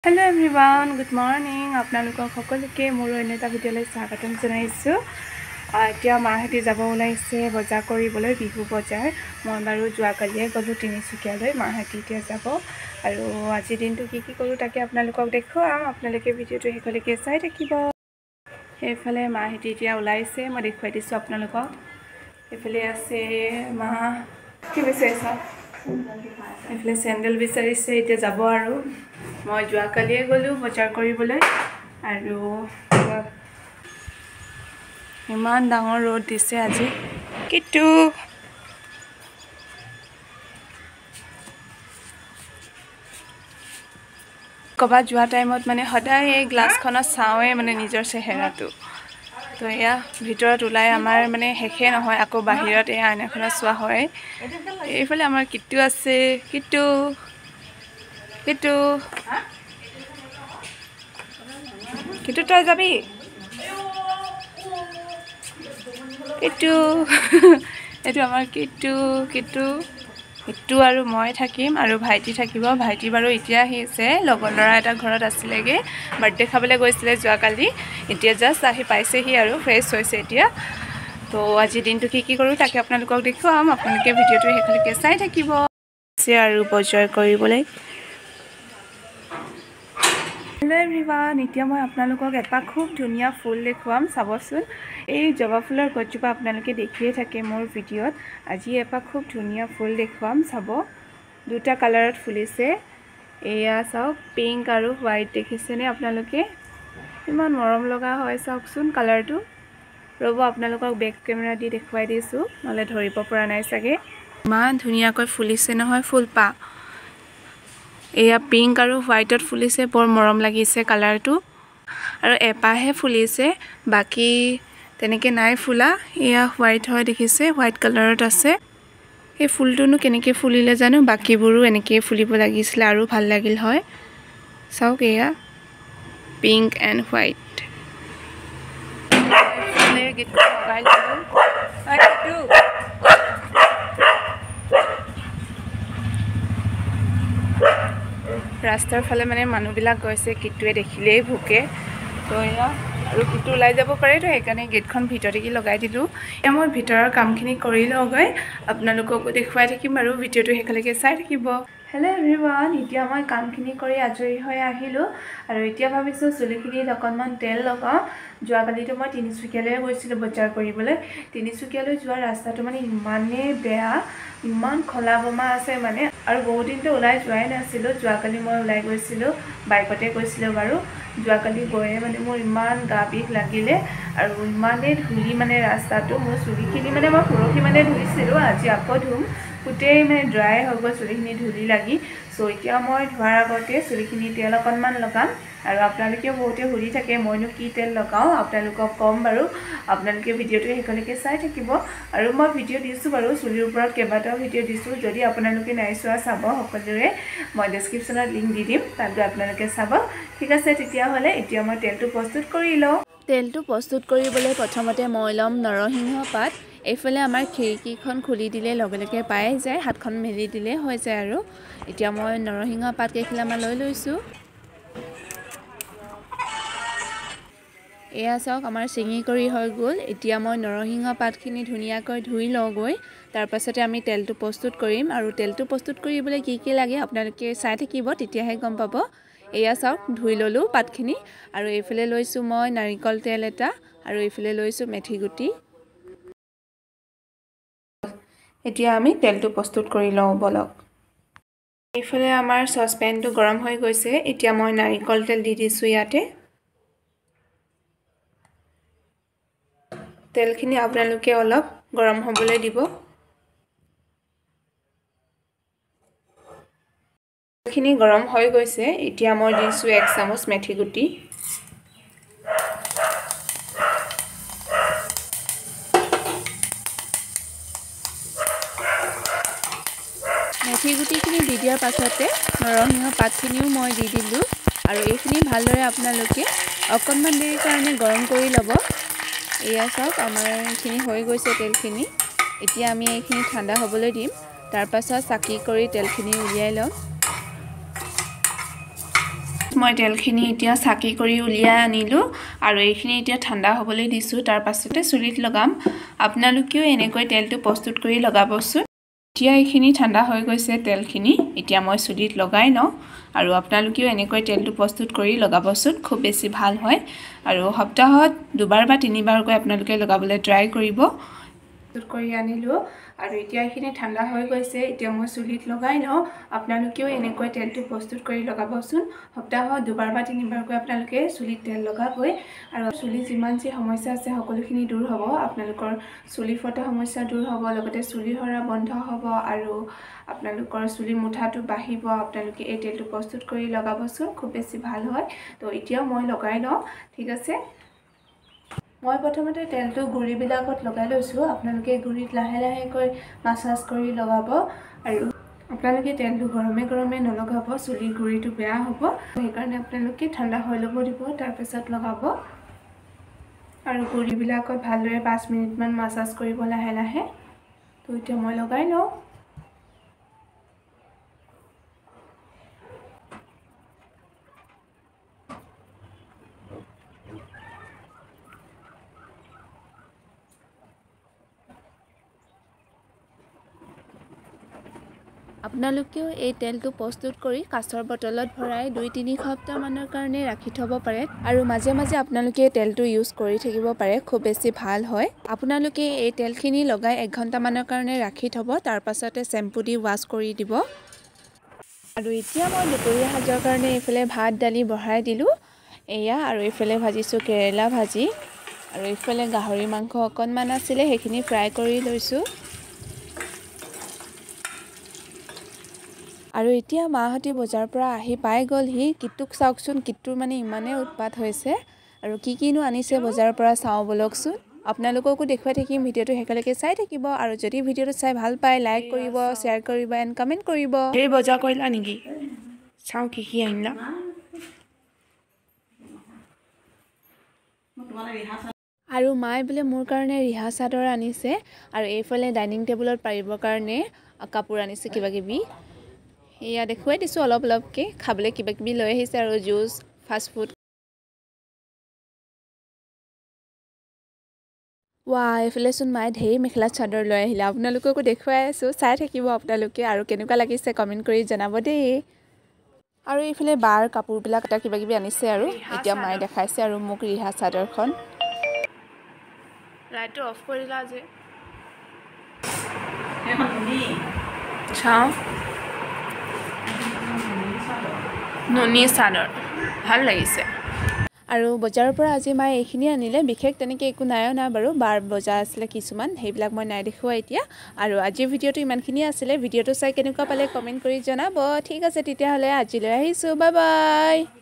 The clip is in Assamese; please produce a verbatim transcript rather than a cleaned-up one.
Hello everyone, good morning. আপোনালোকক সকলোকে মোৰ অন্য এটা ভিডিঅ'লৈ স্বাগতম জনাইছো। এতিয়া মাহঁতে যাব ওলাইছে বজাৰ কৰিবলৈ বিহু বজাৰ। মই বাৰু যোৱাকালিয়ে গ'লো তিনিচুকীয়ালৈ, মাহঁতে এতিয়া যাব আৰু আজি দিনটো কি কি কৰোঁ তাকে আপোনালোকক দেখুৱাম। আপোনালোকে ভিডিঅ'টো শেষলৈকে চাই থাকিব। সেইফালে মাহঁতে এতিয়া ওলাইছে, মই দেখুৱাই দিছোঁ আপোনালোকক। এইফালে আছে মা, কি বিচাৰিছা? এইফালে চেণ্ডেল বিচাৰিছে, এতিয়া যাব আৰু। মই যোৱাকালিয়ে গ'লোঁ বজাৰ কৰিবলৈ আৰু ইমান ডাঙৰ ৰ'দ দিছে আজি। কিটু ক'ৰবাত যোৱা টাইমত মানে সদায় এই গ্লাছখনত চাওঁৱে মানে নিজৰ চেহেৰাটো। তো এয়া ভিতৰত ওলাই আমাৰ মানে শেষে নহয়, আকৌ বাহিৰত এয়া আইনাখনত চোৱা হয়। এইফালে আমাৰ কিটু আছে, কিটু কিটু কিটু তই যাবি? কিটু এইটো আমাৰ কিটু কিটু কিটু আৰু মই থাকিম আৰু ভাইটি থাকিব। ভাইটি বাৰু এতিয়া আহিছে, লগৰ ল'ৰা এটা ঘৰত আছিলেগৈ, বাৰ্থডে খাবলৈ গৈছিলে যোৱাকালি। এতিয়া জাষ্ট আহি পাইছেহি আৰু ফ্ৰেছ হৈছে এতিয়া। তো আজি দিনটো কি কি কৰোঁ তাকে আপোনালোকক দেখুৱাম, আপোনালোকে ভিডিঅ'টো শেষলৈকে চাই থাকিব আৰু বজাৰ কৰিবলৈ। হেল্ল' এভৰিৱান, এতিয়া মই আপোনালোকক এটা খুব ধুনীয়া ফুল দেখুৱাম, চাবচোন। এই জবা ফুলৰ গছজোপা আপোনালোকে দেখিয়ে থাকে মোৰ ভিডিঅ'ত। আজি এপাহ খুব ধুনীয়া ফুল দেখুৱাম, চাব। দুটা কালাৰত ফুলিছে, এয়া চাওক, পিংক আৰু হোৱাইট। দেখিছেনে আপোনালোকে? ইমান মৰম লগা হয়, চাওকচোন কালাৰটো। ৰ'ব আপোনালোকক বেক কেমেৰা দি দেখুৱাই দিছোঁ, নহ'লে ধৰিব পৰা নাই চাগে। ইমান ধুনীয়াকৈ ফুলিছে নহয় ফুলপাহ। এয়া পিংক আৰু হোৱাইটত ফুলিছে, বৰ মৰম লাগিছে কালাৰটো। আৰু এপাহে ফুলিছে, বাকী তেনেকৈ নাই ফুলা। এয়া হোৱাইট হয়, দেখিছে, হোৱাইট কালাৰত আছে। এই ফুলটোনো কেনেকৈ ফুলিলে জানো, বাকীবোৰো এনেকৈ ফুলিব লাগিছিলে আৰু ভাল লাগিল হয়। চাওক, এয়া পিংক এণ্ড হোৱাইট। ৰাস্তাৰ ফালে মানে মানুহবিলাক গৈছে, কিটুৱে দেখিলেই ভোকে। তো এয়া আৰু কিটু ওলাই যাব পাৰে, তো সেইকাৰণে গেটখন ভিতৰতে লগাই দিলোঁ। এতিয়া মই ভিতৰৰ কামখিনি কৰি লওঁগৈ, আপোনালোককো দেখুৱাই থাকিম আৰু ভিডিঅ'টো শেষলৈকে চাই থাকিব। হেল্ল' এভৰিৱান, এতিয়া মই কামখিনি কৰি আজৰি হৈ আহিলোঁ আৰু এতিয়া ভাবিছোঁ চুলিখিনিত অকণমান তেল লগাওঁ। যোৱাকালিতো মই তিনিচুকীয়ালৈ গৈছিলোঁ বজাৰ কৰিবলৈ। তিনিচুকীয়ালৈ যোৱা ৰাস্তাটো মানে ইমানেই বেয়া, ইমান খলা বমা আছে মানে, আৰু বহুত দিনটো ওলাই যোৱাই নাছিলোঁ। যোৱাকালি মই ওলাই গৈছিলোঁ, বাইকতে গৈছিলোঁ বাৰু। যোৱাকালি গৈয়ে মানে মোৰ ইমান গা বিষ লাগিলে আৰু ইমানেই ধূলি মানে ৰাস্তাটো। মোৰ চুলিখিনি মানে মই পৰহি মানে ধুইছিলোঁ, আজি আকৌ ধুম। গোটেই মানে ড্ৰাই হৈ গ'ল চুলিখিনি ধূলি লাগি। চ' এতিয়া মই ধোৱাৰ আগতে চুলিখিনি তেল অকণমান লগাম। আৰু আপোনালোকেও বহুতে সুধি থাকে মইনো কি তেল লগাওঁ, আপোনালোকক ক'ম বাৰু। আপোনালোকে ভিডিঅ'টো শেষলৈকে চাই থাকিব। আৰু মই ভিডিঅ' দিছোঁ বাৰু, চুলিৰ ওপৰত কেইবাটাও ভিডিঅ' দিছোঁ। যদি আপোনালোকে নাই চোৱা চাব সকলোৰে, মই ডেছক্ৰিপশ্যনত লিংক দি দিম, তাত গৈ আপোনালোকে চাব। ঠিক আছে, তেতিয়াহ'লে এতিয়া মই তেলটো প্ৰস্তুত কৰি লওঁ। তেলটো প্ৰস্তুত কৰিবলৈ প্ৰথমতে মই ল'ম নৰসিংহ পাত। এইফালে আমাৰ খিৰিকীখন খুলি দিলে লগে লগে পাই যায়, হাতখন মেলি দিলে হৈ যায় আৰু। এতিয়া মই নৰসিংহ পাত কেইখিলামান লৈ লৈছোঁ। এয়া চাওক, আমাৰ ছিঙি কৰি হৈ গ'ল। এতিয়া মই নৰসিংহ পাতখিনি ধুনীয়াকৈ ধুই লওঁগৈ, তাৰপাছতে আমি তেলটো প্ৰস্তুত কৰিম। আৰু তেলটো প্ৰস্তুত কৰিবলৈ কি কি লাগে আপোনালোকে চাই থাকিব, তেতিয়াহে গম পাব। এয়া চাওক, ধুই ল'লোঁ পাতখিনি। আৰু এইফালে লৈছোঁ মই নাৰিকল তেল এটা, আৰু এইফালে লৈছোঁ মেথি গুটি। এতিয়া আমি তেলটো প্ৰস্তুত কৰি লওঁ বলক। এইফালে আমাৰ চচপেনটো গৰম হৈ গৈছে, এতিয়া মই নাৰিকল তেল দি দিছোঁ ইয়াতে। তেলখিনি আপোনালোকে অলপ গৰম হ'বলৈ দিব। তেলখিনি গৰম হৈ গৈছে, এতিয়া মই দিছোঁ এক চামুচ মেথি গুটি। মেথি গুটিখিনি দি দিয়াৰ পাছতে নৰসিংহ পাতখিনিও মই দি দিলোঁ। আৰু এইখিনি ভালদৰে আপোনালোকে অকণমান দেৰিৰ কাৰণে গৰম কৰি ল'ব। এয়া চাওক, আমাৰ এইখিনি হৈ গৈছে তেলখিনি। এতিয়া আমি এইখিনি ঠাণ্ডা হ'বলৈ দিম, তাৰপাছত চাকি কৰি তেলখিনি উলিয়াই ল'ম। মই তেলখিনি এতিয়া চাকি কৰি উলিয়াই আনিলোঁ আৰু এইখিনি এতিয়া ঠাণ্ডা হ'বলৈ দিছোঁ তাৰ পাছতে চুলিত লগাম আপোনালোকেও এনেকৈ তেলটো প্ৰস্তুত কৰি লগাবচোন এতিয়া এইখিনি ঠাণ্ডা হৈ গৈছে তেলখিনি এতিয়া মই চুলিত লগাই লওঁ আৰু আপোনালোকেও এনেকৈ তেলটো প্ৰস্তুত কৰি লগাবচোন খুব বেছি ভাল হয় আৰু সপ্তাহত দুবাৰ বা তিনিবাৰকৈ আপোনালোকে লগাবলৈ ট্ৰাই কৰিব প্ৰস্তুত কৰি আনিলোঁ আৰু এতিয়া এইখিনি ঠাণ্ডা হৈ গৈছে এতিয়া মই চুলিত লগাই লওঁ আপোনালোকেও এনেকৈ তেলটো প্ৰস্তুত কৰি লগাবচোন সপ্তাহত দুবাৰ বা তিনিবাৰকৈ আপোনালোকে চুলিত তেল লগাবই আৰু চুলি যিমান যি সমস্যা আছে সকলোখিনি দূৰ হ'ব আপোনালোকৰ চুলি ফটা সমস্যা দূৰ হ'ব লগতে চুলি সৰা বন্ধ হ'ব আৰু আপোনালোকৰ চুলি মুঠাটো বাঢ়িব আপোনালোকে এই তেলটো প্ৰস্তুত কৰি লগাবচোন খুব বেছি ভাল হয় তো এতিয়াও মই লগাই লওঁ ঠিক আছে মই প্ৰথমতে তেলটো গুৰিবিলাকত লগাই লৈছোঁ আপোনালোকে গুৰিত লাহে লাহেকৈ মাছাজ কৰি লগাব আৰু আপোনালোকে তেলটো গৰমে গৰমে নলগাব চুলিৰ গুৰিটো বেয়া হ'ব সেইকাৰণে আপোনালোকে ঠাণ্ডা হৈ ল'ব দিব তাৰপিছত লগাব আৰু গুৰিবিলাকত ভালদৰে পাঁচ মিনিটমান মাছাজ কৰিব লাহে লাহে তো এতিয়া মই লগাই লওঁ আপোনালোকেও এই তেলটো প্ৰস্তুত কৰি কাঁচৰ বটলত ভৰাই দুই তিনি সপ্তাহমানৰ কাৰণে ৰাখি থ'ব পাৰে আৰু মাজে মাজে আপোনালোকে তেলটো ইউজ কৰি থাকিব পাৰে খুব বেছি ভাল হয় আপোনালোকে এই তেলখিনি লগাই এক ঘণ্টামানৰ কাৰণে ৰাখি থ'ব তাৰ পাছতে শ্বেম্পু দি ৱাছ কৰি দিব আৰু এতিয়া মই দুপৰীয়া সাজৰ কাৰণে এইফালে ভাত দালি বঢ়াই দিলোঁ এয়া আৰু এইফালে ভাজিছোঁ কেৰেলা ভাজি আৰু এইফালে গাহৰি মাংস অকণমান আছিলে সেইখিনি ফ্ৰাই কৰি লৈছোঁ আৰু এতিয়া মাহঁতে বজাৰৰ পৰা আহি পাই গ'লহি কিটুক চাওকচোন কিটুৰ মানে ইমানেই উৎপাত হৈছে আৰু কি কিনো আনিছে বজাৰৰ পৰা চাওঁ বলকচোন আপোনালোককো দেখুৱাই থাকিম ভিডিঅ'টো শেষলৈকে চাই থাকিব আৰু যদি ভিডিঅ'টো চাই ভাল পায় লাইক কৰিব শ্বেয়াৰ কৰিব এণ্ড কমেণ্ট কৰিব এই বজাৰ কৰিলা নেকি চাওঁ কি কি আনিলা আৰু মায়ে বোলে মোৰ কাৰণে ৰিহা চাদৰ আনিছে আৰু এইফালে ডাইনিং টেবুলত পাৰিবৰ কাৰণে কাপোৰ আনিছে কিবা কিবি এয়া দেখুৱাই দিছোঁ অলপ অলপকৈ খাবলৈ কিবা কিবি লৈ আহিছে আৰু জুচ ফাষ্ট ফুড ৱা এইফালেচোন মায়ে ঢেৰ মেখেলা চাদৰ লৈ আহিলে আপোনালোককো দেখুৱাই আছোঁ চাই থাকিব আপোনালোকে আৰু কেনেকুৱা লাগিছে কমেণ্ট কৰি জনাব দেই আৰু এইফালে বাৰ কাপোৰবিলাক এটা কিবা কিবি আনিছে আৰু এতিয়া মায়ে দেখাইছে আৰু মোক ৰিহা চাদৰখন লাইটটো অফ কৰিলা যে চাওঁ নুনি চাদৰ ভাল লাগিছে আৰু বজাৰৰ পৰা আজি মায়ে এইখিনি আনিলে বিশেষ তেনেকৈ একো নাইও নাই বাৰু বাৰ বজাৰ আছিলে কিছুমান সেইবিলাক মই নাই দেখুওৱা এতিয়া আৰু আজিৰ ভিডিঅ'টো ইমানখিনিয়ে আছিলে ভিডিঅ'টো চাই কেনেকুৱা পালে কমেণ্ট কৰি জনাব ঠিক আছে তেতিয়াহ'লে আজিলৈ আহিছোঁ বাই বাই